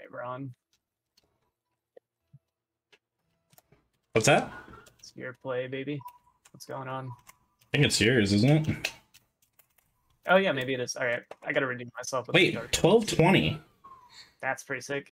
Alright, we're on. What's that? It's your play, baby. What's going on? I think it's yours, isn't it? Oh yeah, maybe it is. Alright, I gotta redeem myself with Wait, 1220. That's pretty sick.